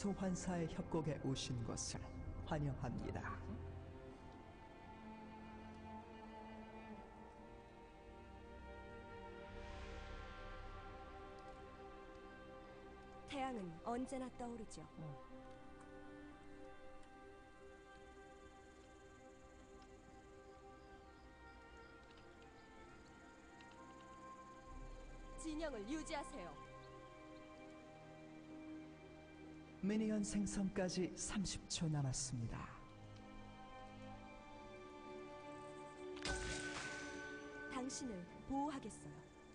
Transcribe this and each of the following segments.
소환사의 협곡에 오신 것을 환영합니다. 태양은 언제나 떠오르죠. 진영을 유지하세요. 미니언 생성까지 30초 남았습니다. 당신을 보호하겠어요.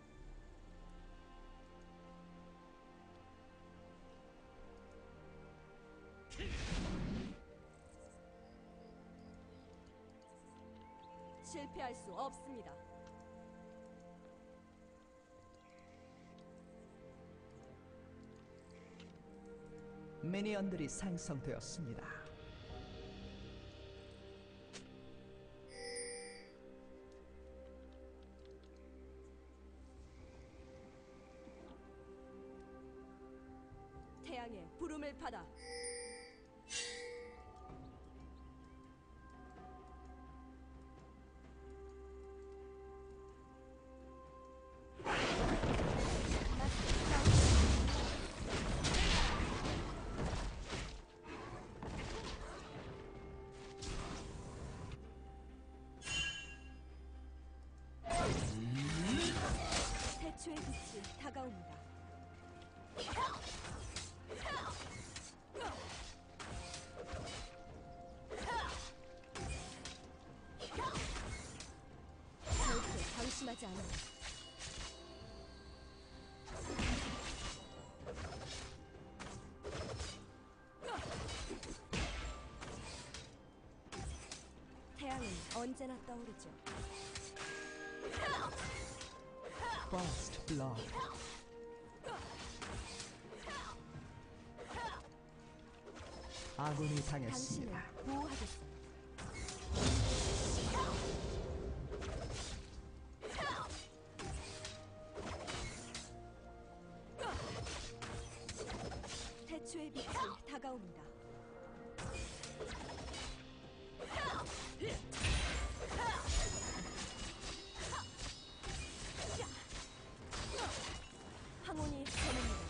실패할 수 없습니다. 미니언들이 생성되었습니다. 태양의 부름을 받아 태초의 빛이 다가옵니다. 절대 방심하지 않아요. 태양은 언제나 떠오르죠. First Blood. 아군이 당신을 당했습니다. 보호하겠어요. 태초의 빛이 다가옵니다. 항온이 전합니다.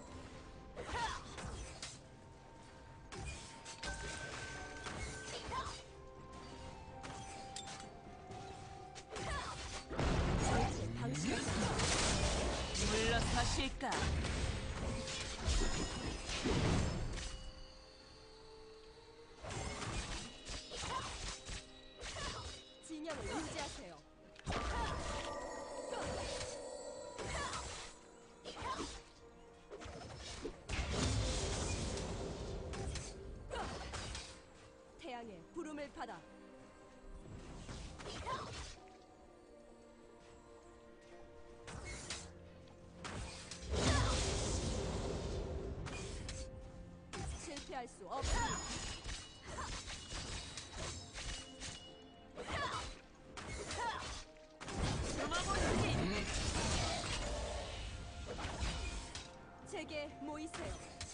절대 방심하지 않아요. 물러서실까? 진영을 유지하세요. 태양의 부름을 받아 실패할 수 없습니다. 제게 모이세요.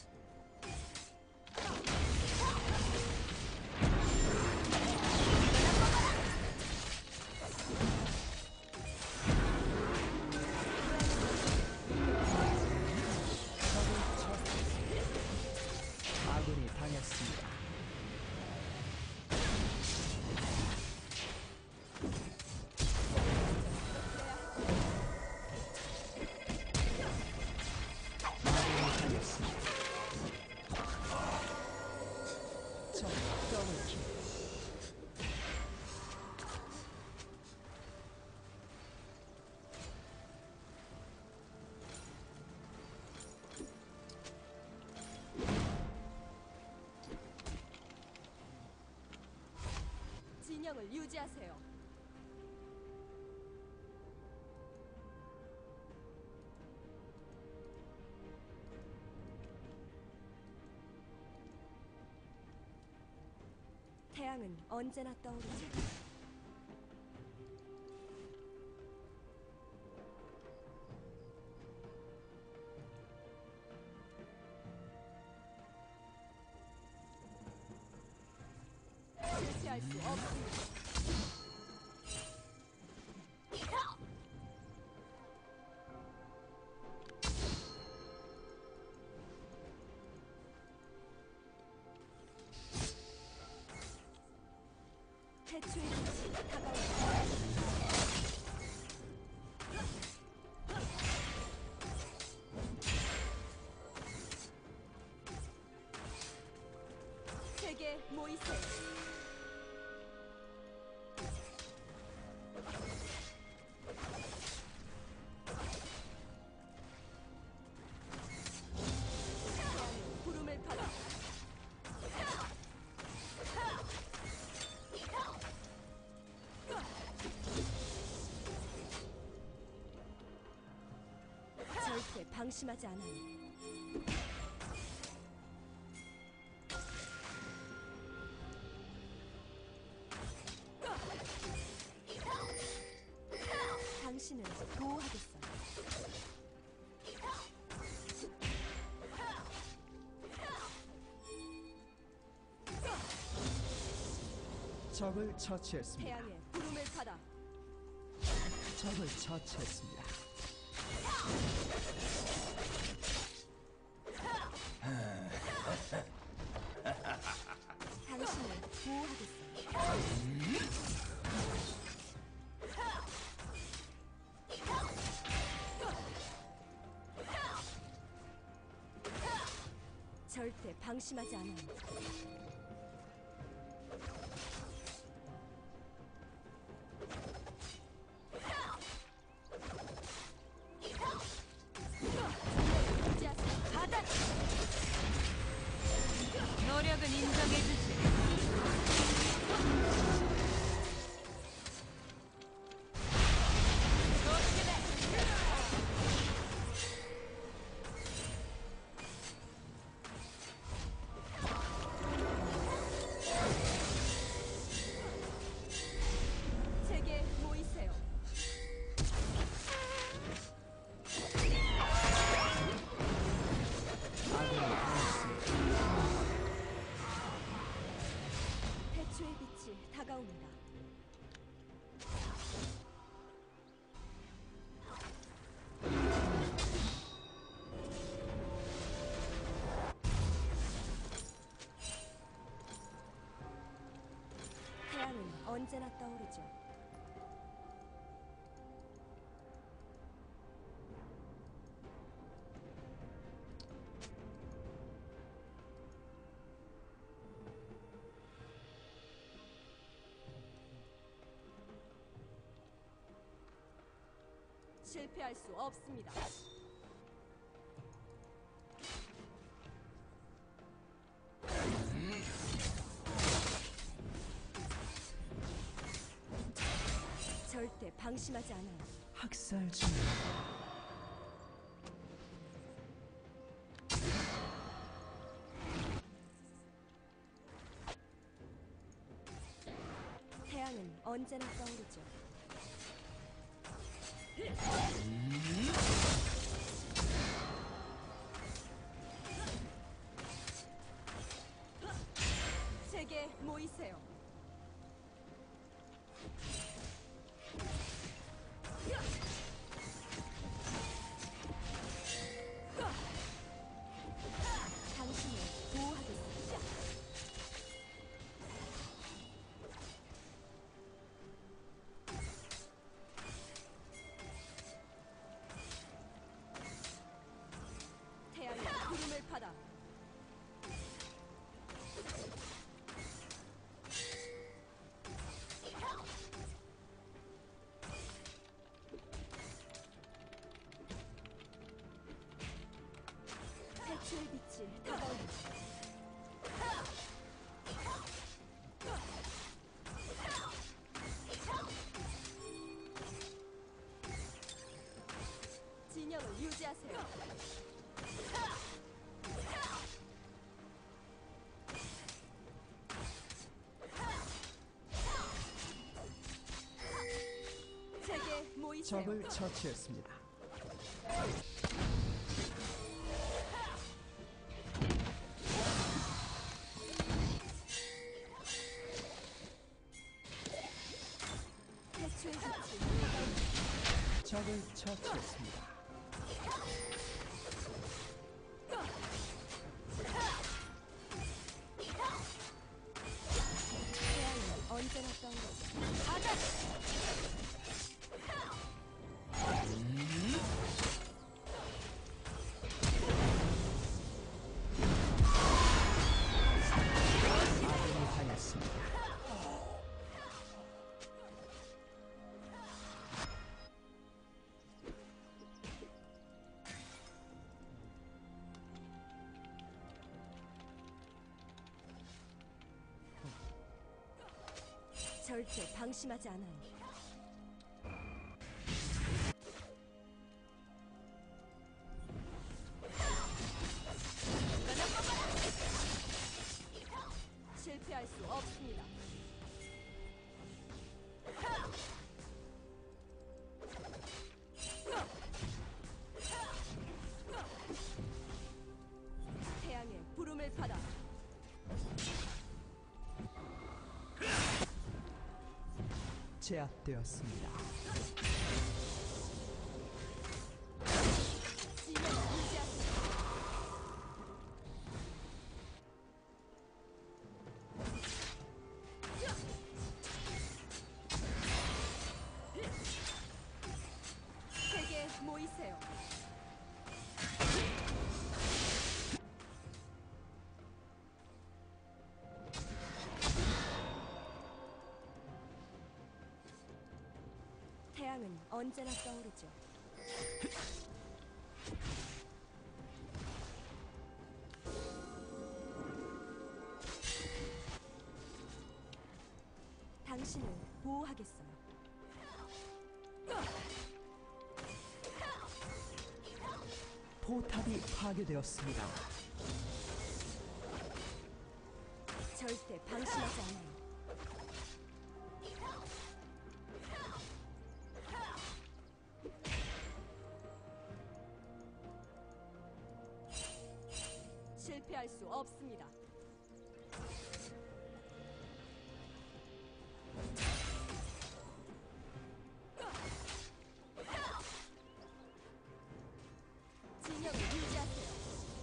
아군이 당했습니다. 아군이 당했습니다. 적 더블킬. 진영을 유지하세요. 태양은 언제나 떠오르죠. 실패할 수 없습니다. 태초의 빛이 다가온다. 제게 모이세요. 구름을 받아 절대 방심하지 않아요. 당신을 보호하겠어요. 적을 처치했습니다. 태양의 구름을 받아 적을 처치했습니다. 당신을 보호하겠어요. 절대 방심하지 않아요. 유지하세요. 바닥! 노력은 인정해주지. 제게 모이세요. 아군이 당했습니다. 태초의 빛이 다가옵니다. 태양은 언제나 떠오르죠. 실패할 수 없습니다. 절대 방심하지 않아요. 학살 중입니다. 태양은 언제나 떠오르죠. 제게 모이세요. 당신을 보호하겠습니다. 태양의 구름을 받아 태초의 빛이 다가옵니다. 진영을 유지하세요. 제게 모이세요. 적을 처치했습니다. 적을 처치했습니다. 태양은 언제나 떠오르죠. 가자! 아군이 당했습니다. 절대 방심하지 않아요. 실패할 수 없습니다. 태양의 부름을 받아 제압되었습니다. 진영을 유지하세요. 세계 모이세요. 태양은 언제나 떠오르죠. 당신을 보호하겠어요. 포탑이 파괴되었습니다. 절대 방심하지 않아요. 실패할 수 없습니다. 진영을 유지하세요.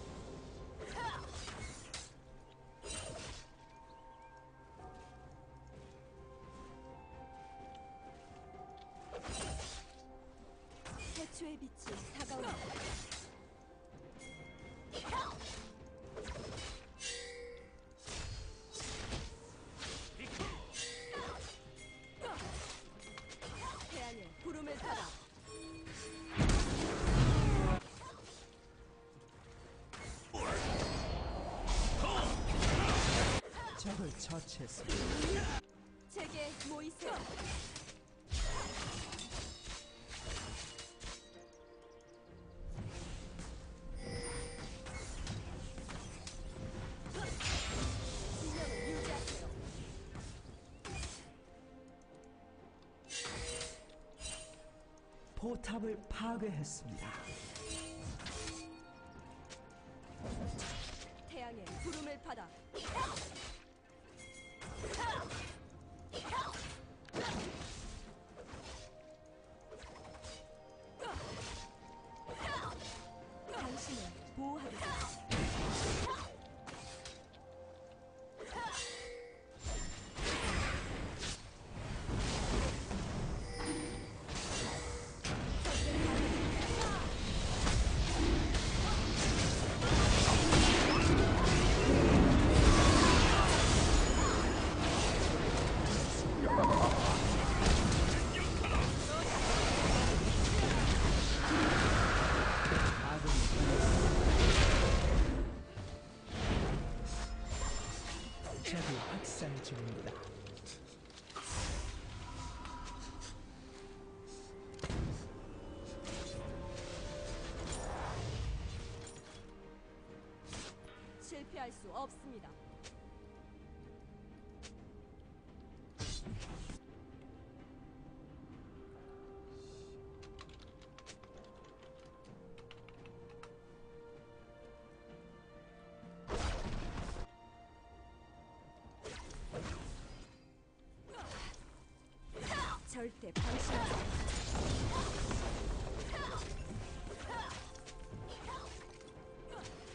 태초의 빛이 다가옵니다. 태양의 부름을 받아 적을 처치했습니다. 제게 모이세요. 진영을 유지하세요. 포탑을 파괴했습니다. 태양의 부름을 받아 당신을 보호하겠습니다. 아군이 당했습니다. 적이 학살 중입니다. 실패할 수 없습니다. 절대 방심하지 않아요.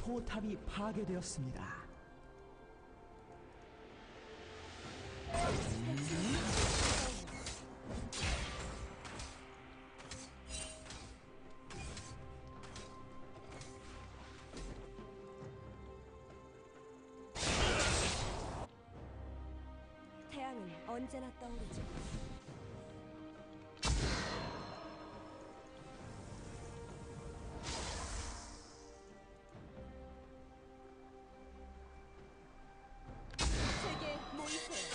포탑이 파괴되었습니다. 태양은 언제나 떠오르죠. 제게 모이세요.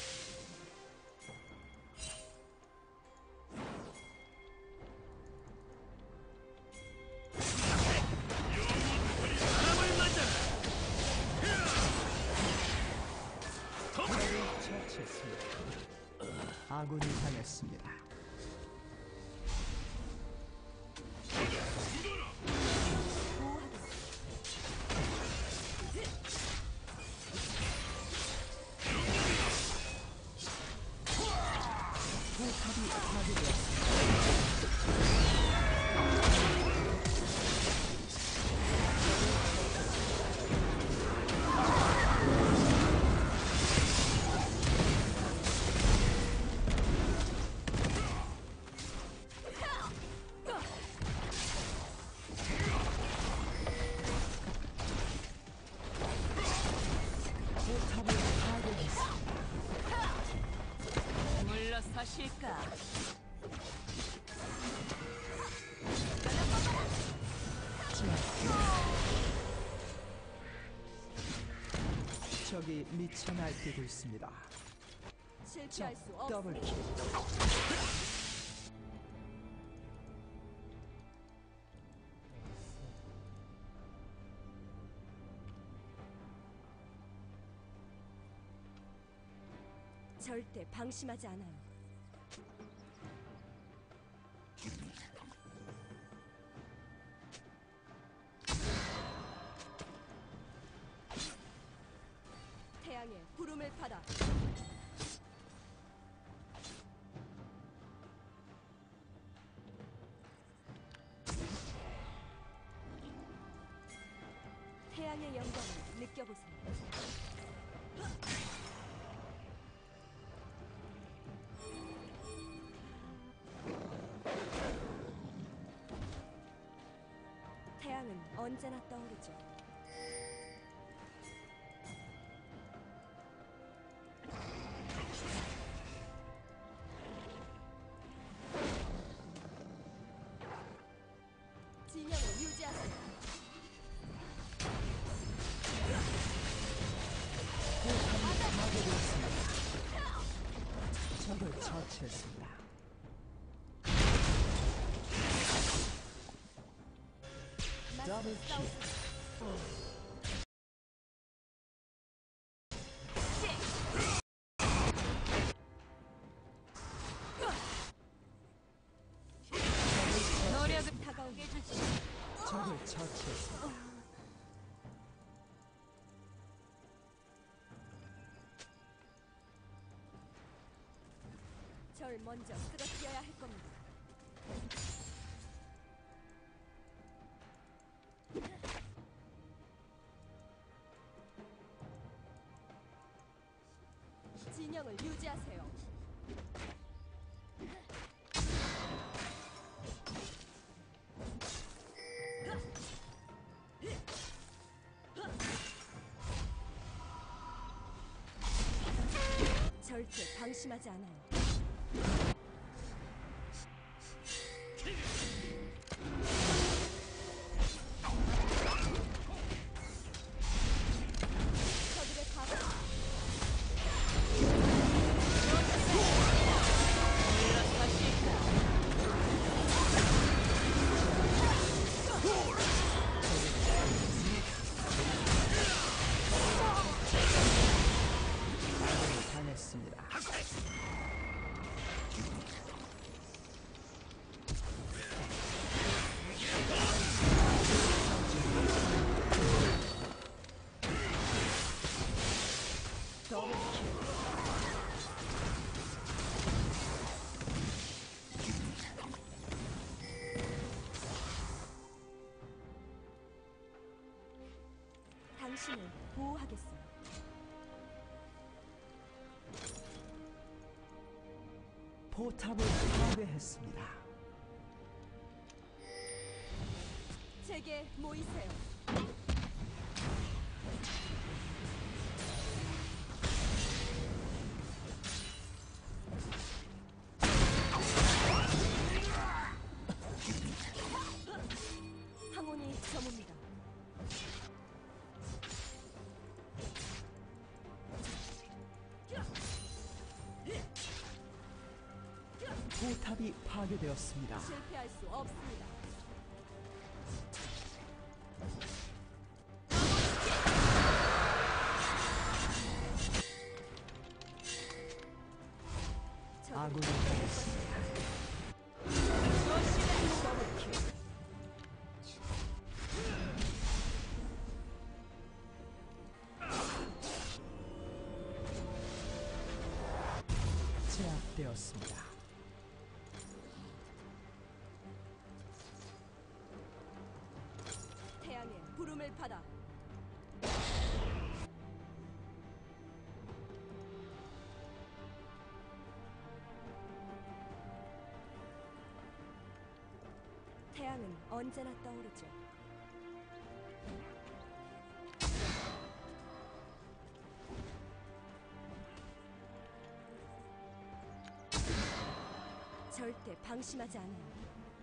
처치했습니다. 아군이 당했습니다. 포탑이 파괴되었습니다. 포탑을 파괴했습니다. 물러서실까? 적이 미쳐 날뛰고 있습니다. 실패할 수 적 더블킬. 없습니다. 절대 방심하지 않아요. 태양의 부름을 받아 태양의 영광을 느껴보세요. 태양은 언제나 떠오르죠. 진영을 유지하세요. 포탑이 파괴되었습니다. 적을 처치했습니다. 더블 킬. 노력을 다가오게 해주지. 적을 처치했습니다. 절 먼저 쓰러뜨려야 할 겁니다. 진영을 유지하세요. 절대 방심하지 않아요. 저들의 가방 아군이 당했습니다. 포탑을 파괴했습니다. 제게 모이세요. 항온이 저뭅니다. 포탑이 파괴되었습니다. 실패할 수 없습니다. 아군이 당했습니다. 더블킬. 제압되었습니다. 태양의 부름을 받아 태양은 언제나 떠오르죠. 절대 방심하지 않아요.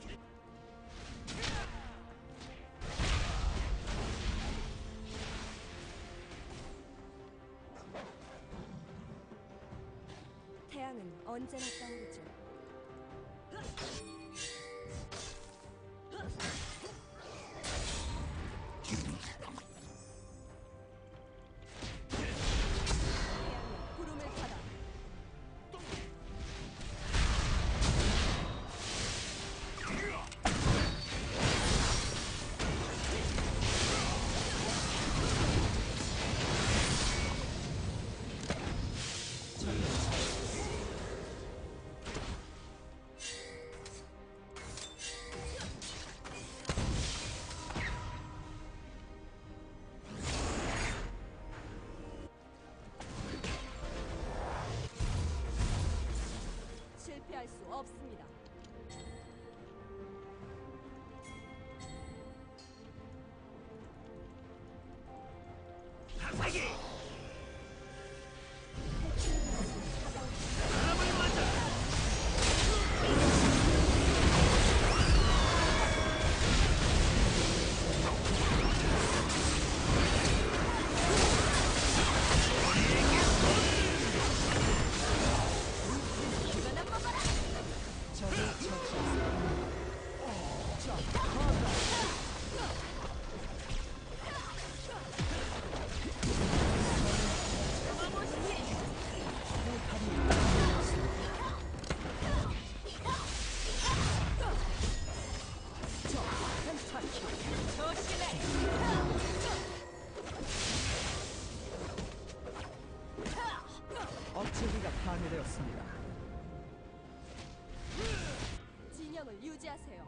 태양은 언제나 떠오르죠. 태양의 부름을 받아 실패할 수 없습니다. 적을 처치했습니다. 억제기가 파괴되었습니다. 진영을 유지하세요.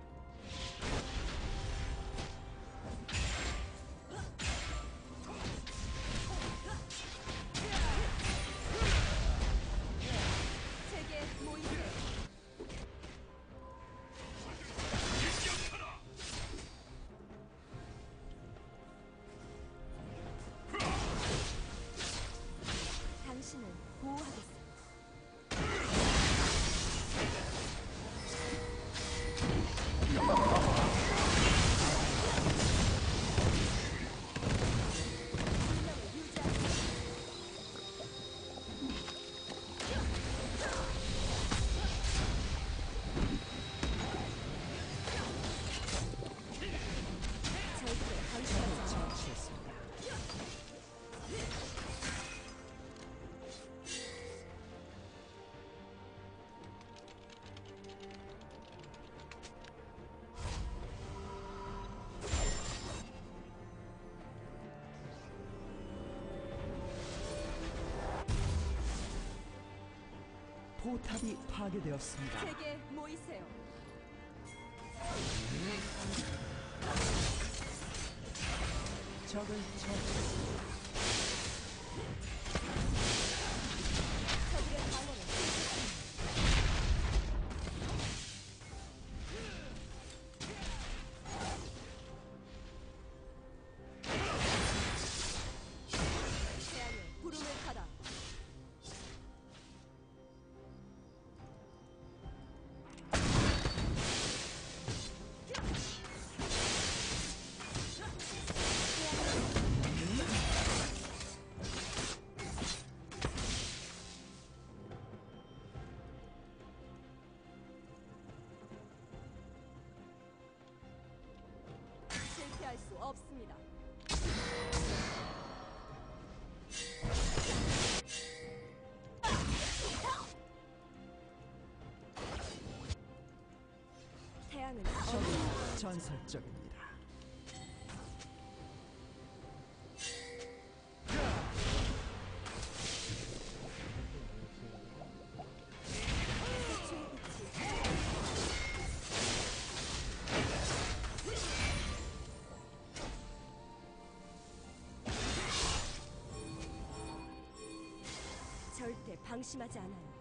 제게 모이세요. 당신을 보호하겠습니다. 진영을 유지하세요. 절대 방심하지 않아요. 처치했습니다. 포탑이 파괴되었습니다. 제게 모이세요. 적을 처치했습니다. 적의 방어를 없습니다. 태양은 적은 전설적입니다. 태초의 빛이 절대 방심하지 않아요.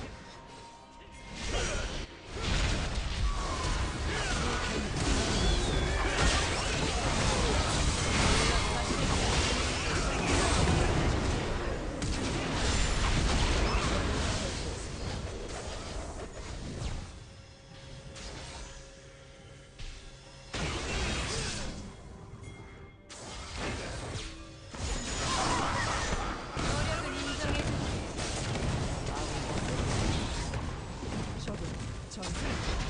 적은 전설.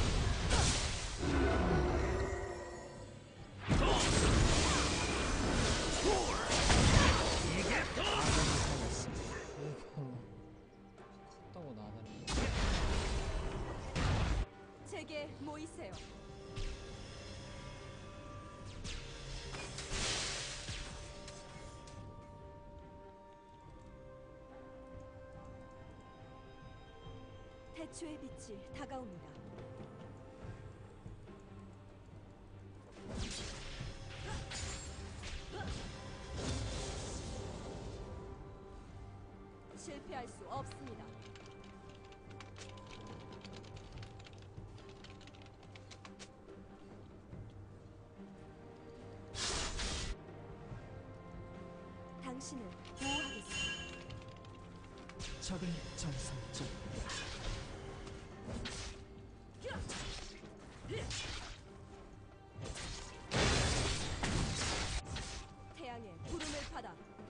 아군이 당했습니다. 컸다고 나다니. 제게 모이세요. 태초의 빛이 다가옵니다. 실패할 수 없습니다. 당신을 보호하겠습니다. 적은 전설적입니다. 태양의 부름을 받아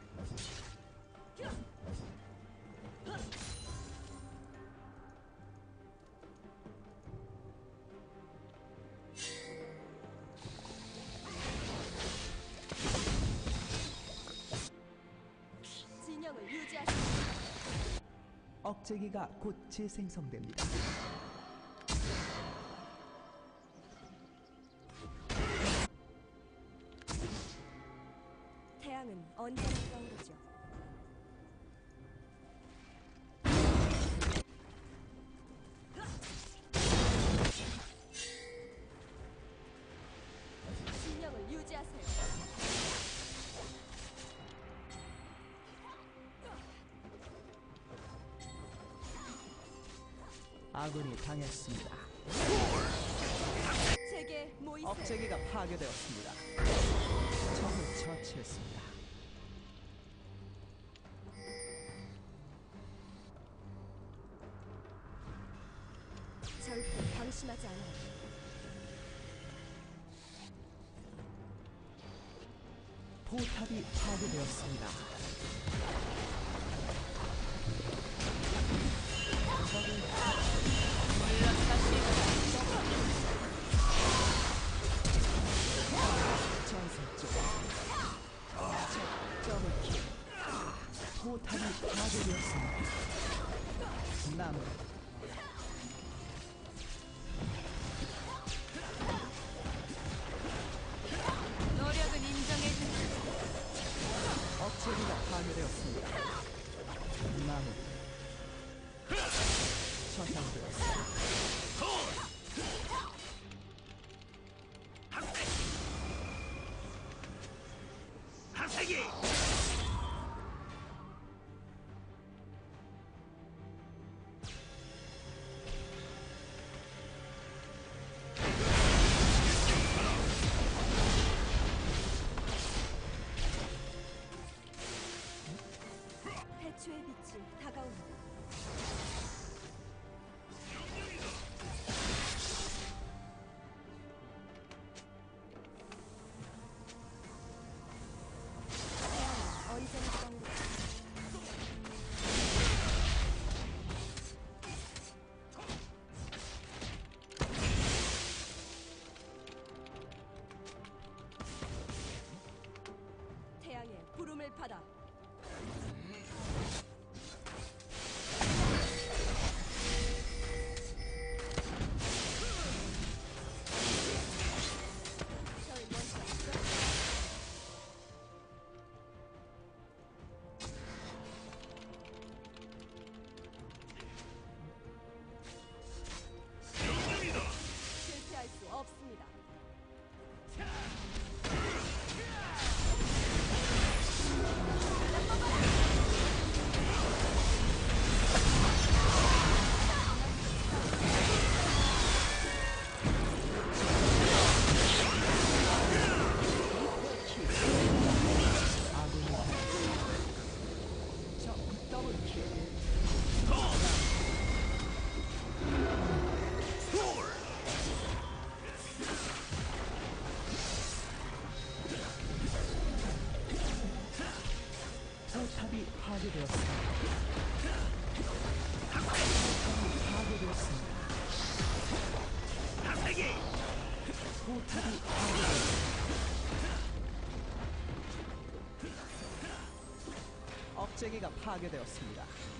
진영을 유지하십시오. 억제기가 곧 재생성됩니다. 태양은 언제나 떠오르죠. 진영을 유지하세요. 아군이 당했습니다. 제게 모이세요. 억제기가 파괴되었습니다. 적을 처치했습니다. 절대 방심하지 않아요. 포탑이 파괴되었습니다. 전설적 더블킬. 포탑이 파괴되었습니다. 남 노력은 인정해주세요. 억제기가 파괴되었습니다. 나무 저장되었습니다. 태초의 빛이 다가옵니다. 태양은 언제나 떠오르죠. 파괴되었습니다. 포탑이 파괴되었습니다. 포탑이 파괴되었습니다. 억제기가 파괴되었습니다.